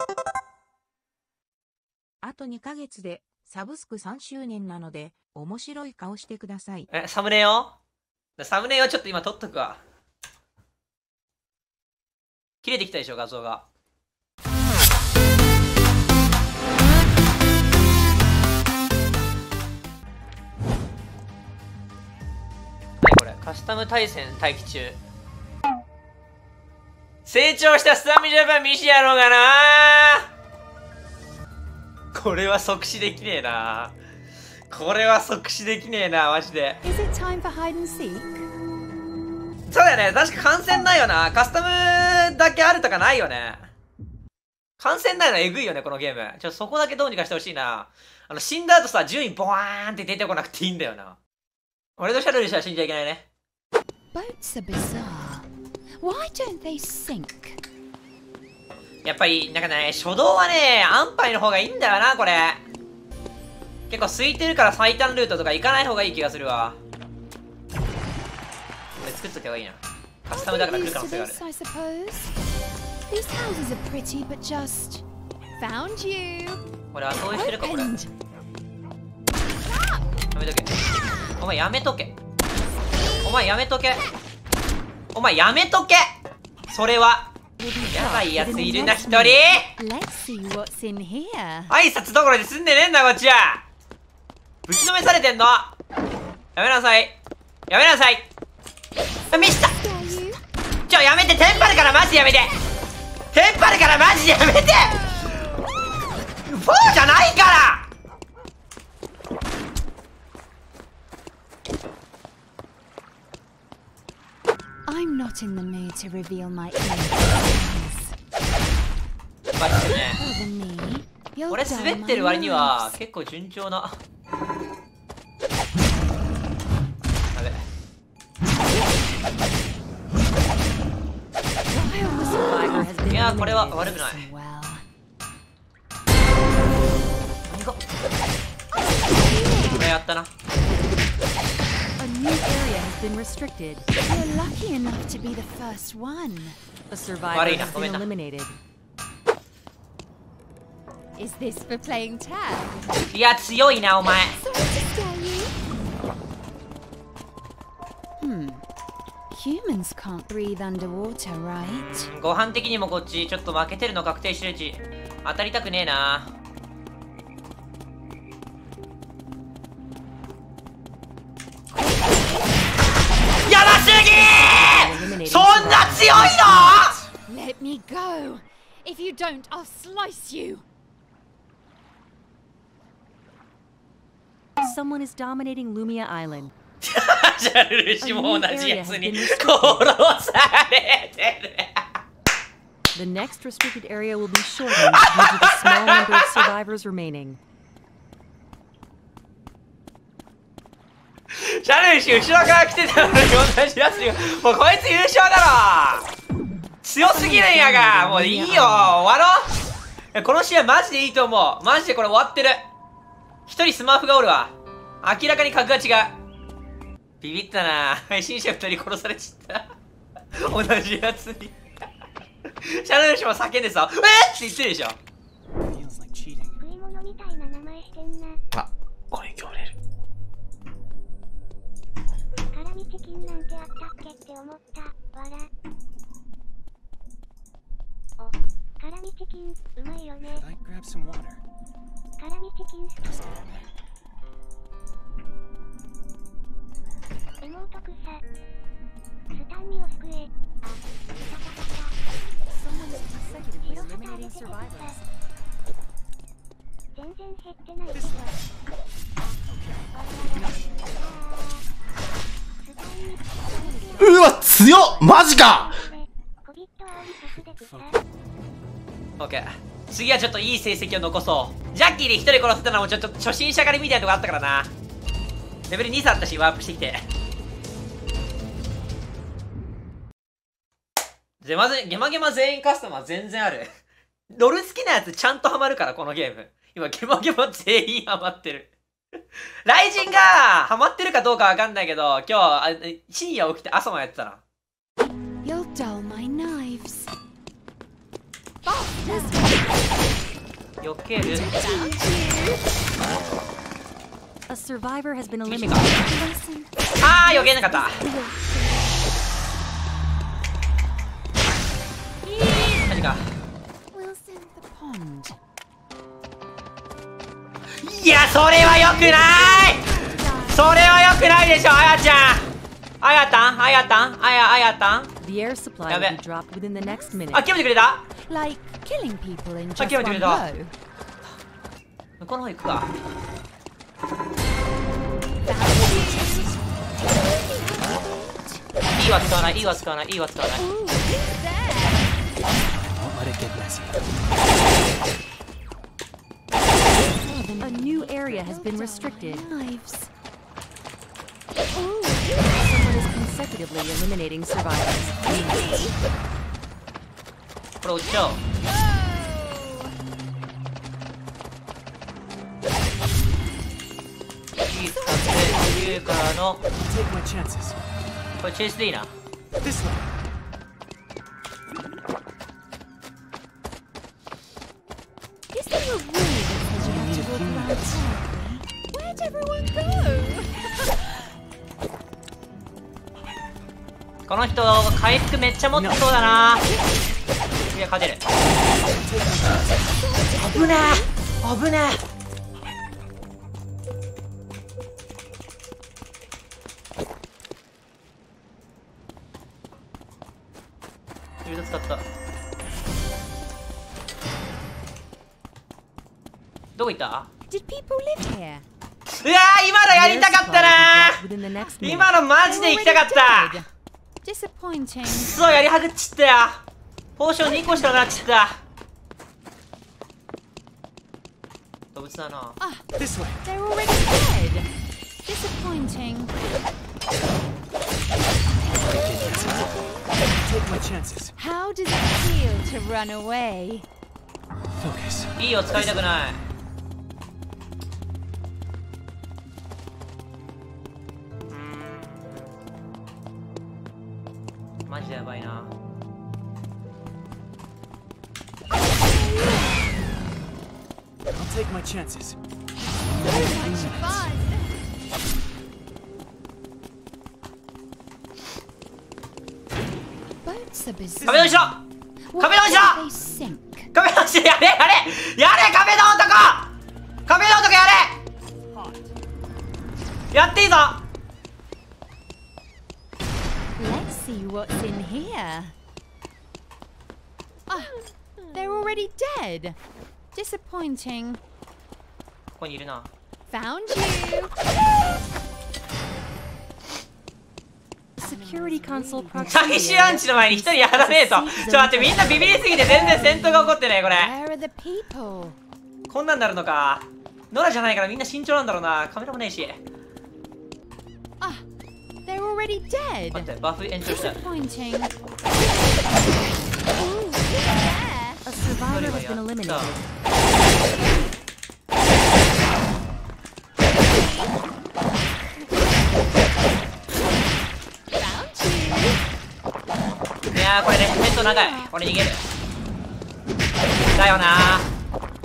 あと2ヶ月でサブスク3周年なので面白い顔してください。 サムネよ。サムネをちょっと今撮っとくわ。切れてきたでしょ、画像が。何これ、カスタム対戦待機中。成長したスタミジャパン見してやろうかな。これは即死できねえな。これは即死できねえな、マジで。 Is it time for hide and seek? そうだよね、確か感染ないよな。カスタムだけあるとかないよね。感染ないのえぐいよね、このゲーム。そこだけどうにかしてほしいな。死んだ後さ、順位ボワーンって出てこなくていいんだよな。俺とシャルルしか死んじゃいけないね。 Boats are bizarre. Why don't they sink? やっぱり、なんかね、初動はね、安牌の方がいいんだよな、これ。結構空いてるから最短ルートとか行かない方がいい気がするわ。これ作っとけばいいな。カスタムだから来る可能性がある。 I suppose. These houses are pretty, but just found you. 俺後追いしてるか、これ。やめとけ。お前やめとけ。お前やめとけ。お前やめとけ。それは。やばいやついるな、一人。 Let's see what's in here. 挨拶どころで済んでねえんだ、こっちは。ぶちのめされてんの。やめなさい。やめなさい。ミスった。やめて、テンパるからマジでやめて。テンパるからマジでやめて。フォーじゃないから。 I'm not in the mood to reveal my innocence. マジでね。 Over me, you'll 俺 dull 滑っ my てる割には nerves. 結構順調な。あれ。いやー、これは悪くない。 Well, 何がこれやったな。 A new area has been restricted. you're lucky enough to be the first one. A survivor Marina, has been comenta. eliminated. Is this for playing tag? いや、強いな、お前。 Sorry to scare you. Humans can't breathe underwater, right? ご飯的にもこっちちょっと負けてるの確定してるし、当たりたくねえな。やばすぎー。そんな強いの。 Let me go. If you don't, I'll slice you. Someone is dominating Lumia Island. シャルルシも同じやつに殺されてる。 The next restricted area will be shortened due to the small number of survivors remaining. シャルルシ後ろから来てたのに同じやつにもうこいつ優勝だろ。強すぎるんやが。もういいよ、終わろう。この試合マジでいいと思う。マジでこれ終わってる。一人スマーフがおるわ。明らかに格が違う。ビビったな。配信者2人殺されちゃった同じやつにシャルルシも叫んでさ、って言ってるでしょ。 食い物みたいな名前してんな。 あ、これ今日売れる。 辛味チキンなんてあったっけって思った。わら。お、辛味チキンうまいよね。辛味チキン好き。妹草。スタンミを救え。あ、 Someone is consecutively 白旗 eliminating 上げてて草。 survivors. 全然減ってないけど。 うわ、強っ、マジか。 オッケー。次はちょっといい成績を残そう。ジャッキーで1人殺せたのもちょっと初心者狩りみたいなとこあったからな。レベル2差あったし、ワープしてきて。で、まず、ゲマゲマ全員カスタマー全然ある。ロル好きなやつちゃんとハマるから、このゲーム。今、ゲマゲマ全員ハマってる。ライジンがハマってるかどうかわかんないけど、今日、深夜起きて朝もやってたな。 You'll dull my knives. Oh, 避ける。 A survivor has been 厳しい eliminated. か。あー、避けなかった。マジか。 Wilson the pond. いや、それは良くない。それは良くないでしょ、あやちゃん。あやたん。 The air supply will be dropped within the next minute. あ、決めてくれた。 Like killing people in just give it to one me, dog. blow. 向こうの方行くか。いいは使わない。 Ooh, who's there? A new area has been restricted. Knives. Someone is consecutively eliminating survivors. これ落ちちゃおう。いい使って言うからの。これチェイスでいいな。 Is there a rule that says you have to walk around quietly? Where'd everyone go? この人回復めっちゃ持ってそうだな。いや、勝てる。危ねえ、危ねえ。フィールド使った。どこ行った？ Did people live here? うわー、今のやりたかったなー。今のマジで行きたかった。 Disappointing. そう、やりはぐっちったよ。ポーション2個しかなくなっちゃった。動物だな。 They're already dead. Disappointing. How does it feel to run away? いいよ、使いたくない。マジでやばいな。 So much fun. Boats are bizarre. 壁の後ろ、 Why 壁の後 don't ろ、 they sink? 壁の後ろ、やれやれやれ、壁の男、壁の男やれ。やっていいぞ。 Let's see what's in here. Ah, they're already dead. Disappointing. ここにいるな。 Found you. Security console 最 proximity 終アンチの前に一人やらねえと。ちょっと待って、みんなビビりすぎて全然戦闘が起こってないこれ。 Where are the people? こんなんなるのか。ノラじゃないからみんな慎重なんだろうな。カメラもねえし。 Ah, they're already 待 dead. って、バフ延長した。 Disappointing. Ooh, there. A survivor has been eliminated. Found you. いやー、これね、戦闘長い。俺逃げる。だよなー。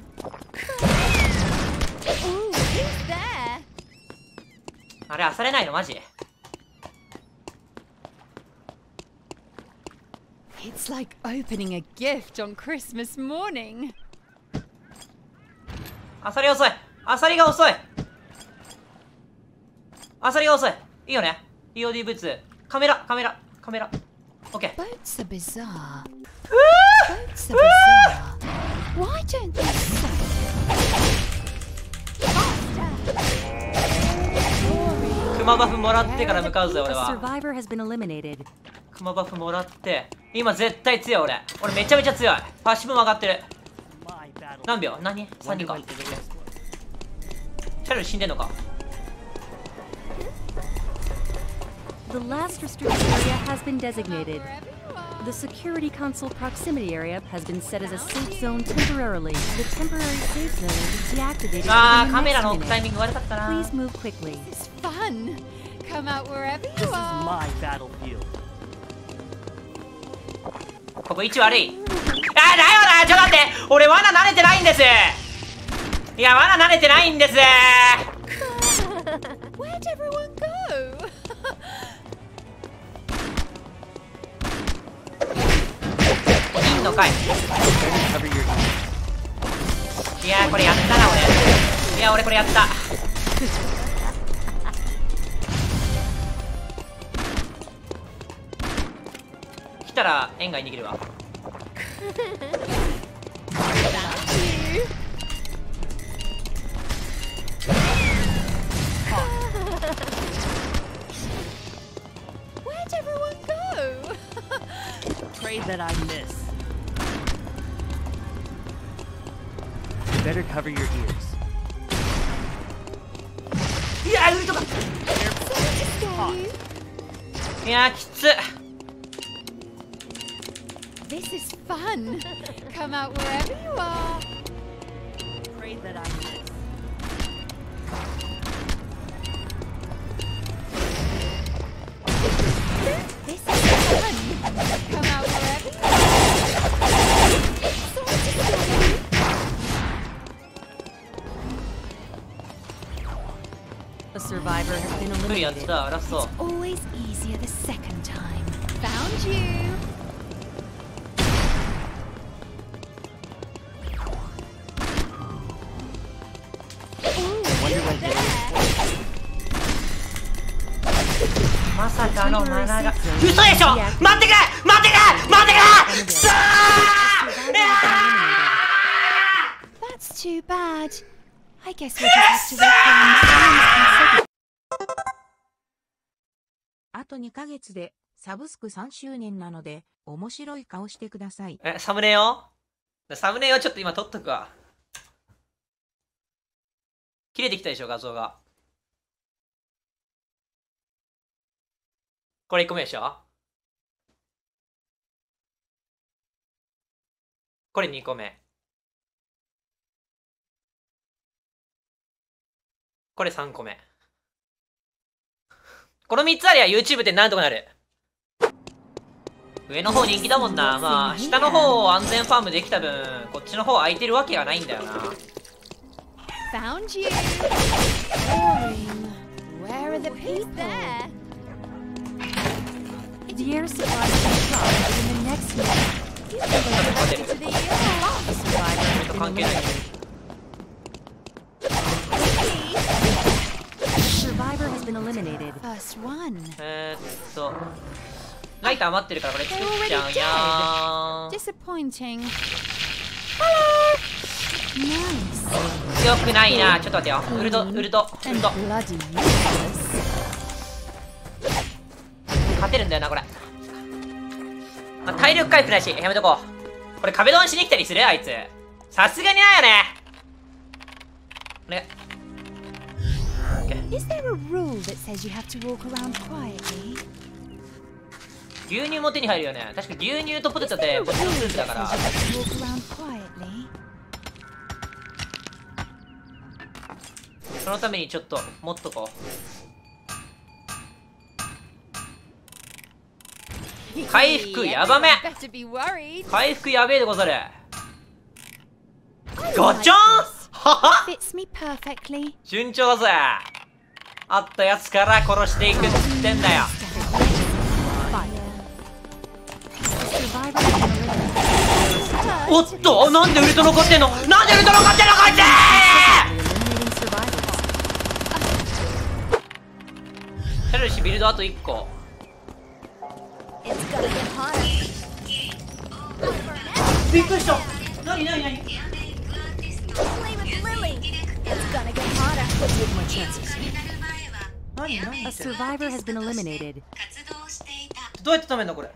Ooh, who's there? あれ、漁れないのマジ？ It's like opening a gift on Christmas morning. アサリ遅い。アサリが遅い。アサリが遅い。いいよね。EOD ブーツ。カメラ。オッケー。 Boats are bizarre. Boats are bizarre. Why don't they suck? Faster. クマバフもらってから向かうぜ、俺 A は。 survivor has been eliminated. クマバフもらって。今絶対強い俺。俺めちゃめちゃ強い。パッシブも上がってる。何秒？何？ 3人か。チャル死んでんのか？ The last restricted area has been designated. The security console proximity area has been set as a safe zone temporarily. The temporary safe zone will be deactivated あー、 in カ the メラの next 置くタイ minute. ミング悪かったな。 Please move quickly. It's fun. Come out wherever you are. ここ位置悪い。あ、だよな、ちょっと待って、俺罠慣れてないんです。いや、罠慣れてないんです。 Where'd everyone go? いんのかい。いやー、これやったな俺。いや、俺これやった。来たら円外に逃げるわ。 Where'd everyone go? Pray that I miss. Better cover your ears. いやー、ウルトか。いやー、きつ。 This is fun. Come out wherever you are. Pray that I miss. This is fun. Come out wherever you are. Sorry to scare you. A survivor has been 無理やっ eliminated. た、ラスト。 Always easier the second time. Found you. Wonder what day. まさかのマナが。嘘でしょ。待ってくれ、待ってくれ、待ってくれ、くそー。 That's too bad. I guess we'll just have to wait for him. あと2ヶ月でサブスク3周年なので面白い顔してください。 サムネよ。サムネをちょっと今撮っとくわ。切れてきたでしょ、画像が。これ1個目でしょ。これ2個目。これ3個目。この3つありゃ YouTube ってなんとかなる。上の方人気だもんな。まあ下の方安全ファームできた分こっちの方空いてるわけがないんだよな。 Found you. Boring. Where are the people? There. The air supply will drop in the next minute. You can go back into the air. A survivor has ちょっと been 関係ない。 A survivor has been eliminated. First one. ライター余ってるからこれ作っちゃうや Disappointing. Hello. Nice. ー。強くないな。ちょっと待ってよ。ウルト。 And bloody useless. 勝てるんだよなこれ。まあ、体力回復ないしやめとこう。これ壁ドンしに来たりするあいつ。さすがにないよね。お願い。 Is there a rule that says you have to walk around quietly? 牛乳も手に入るよね。確か牛乳とポテト Is there で a ポテト rule スー that プだから says you have to walk around quietly? そのためにちょっと持っとこう。回復やばめ。 Better be worried. 回復やべえでござる。ガチャン。はは Fits me perfectly. 順調だぜ。あったやつから殺していくっつってんだよ。 Survivor has been eliminated. おっと、なんでウルト残ってんの。なんでウルト残ってんのこいつ。 Eliminating survivors. ヘルシビルドあと1個。 It's gonna get hotter. びっくりした。なになになに。 Play with Lily. It's gonna get hotter. Take my chances. なになに。 A survivor has been eliminated. どうやって止めんのこれ。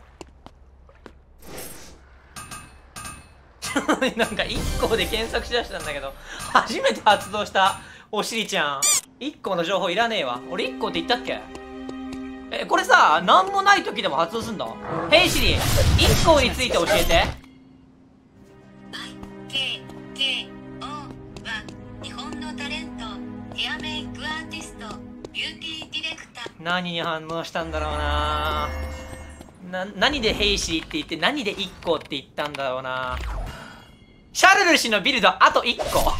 なんか1個で検索しだしたんだけど初めて発動したおしりちゃん。1個の情報いらねえわ。俺1個って言ったっけ。これさなんもない時でも発動すんの。ヘイシリ1個について教えて。 IKKO は日本のタレントヘアメイクアーティストビューティーディレクター。 何に反応したんだろうな。 何で兵士って言って何で1個って言ったんだろうな。シャルル氏のビルドあと1個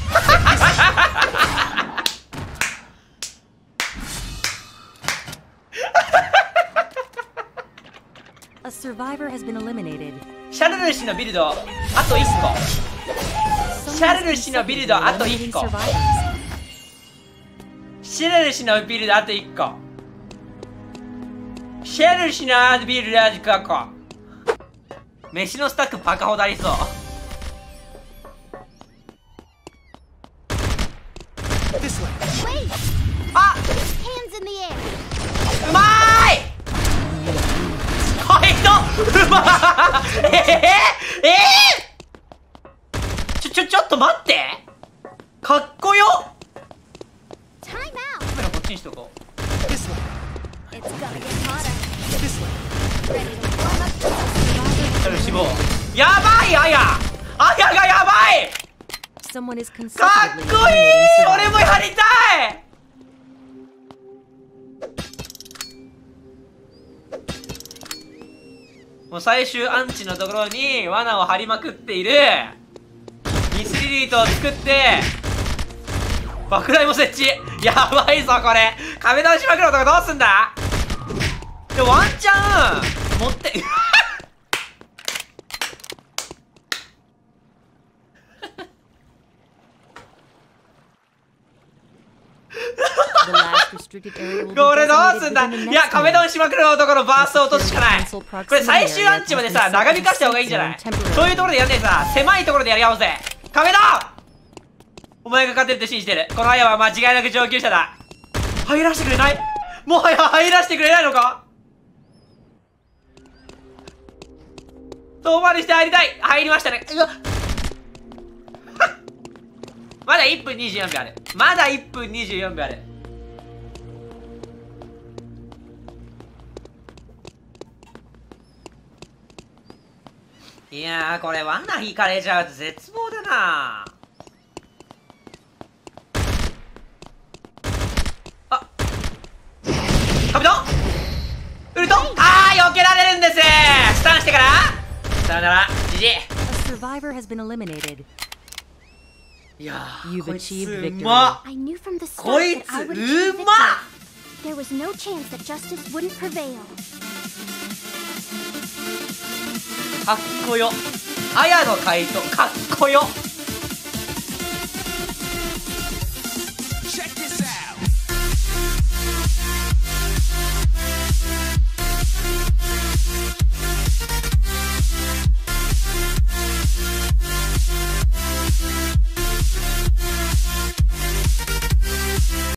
A survivor has been eliminated. シャルル氏のビルドあと1個。シャルル氏のビルドあと1個。シャルル氏のビルドあと1個。シャルル氏のビルドあと1個。飯のスタックバカほどありそう。あ、うまーい。こいつうまーちょっと待って、かっこよ。カメラこっちにしとこう。死亡。やばい、あやがやばい。かっこいい。俺もやりたい。もう最終アンチのところに罠を張りまくっているミスリリートを作って爆雷も設置。やばいぞこれ。壁倒しまくる男どうすんだ。でワンチャン持ってこれどうすんだ。いや壁ドンしまくる男のバーストを落とすしかない。これ最終アンチまでさ長引かした方がいいんじゃない。そういうところでやんねえさ、狭いところでやり合おうぜ。壁ドンお前が勝てるって信じてる。このアヤは間違いなく上級者だ。入らせてくれない。もはや入らせてくれないのか。遠回りして入りたい。入りましたね。うわまだ1分24秒ある。まだ1分24秒ある。いやーこれ罠引かれちゃうと絶望だな。あ壁ドンウルトン。あー避けられるんです。スタンしてからさよならジジイ。いやーこいつうまっ。こいつうまっ。 There was no chance that justice wouldn't prevail. かっこよ。あやの回答かっこよ。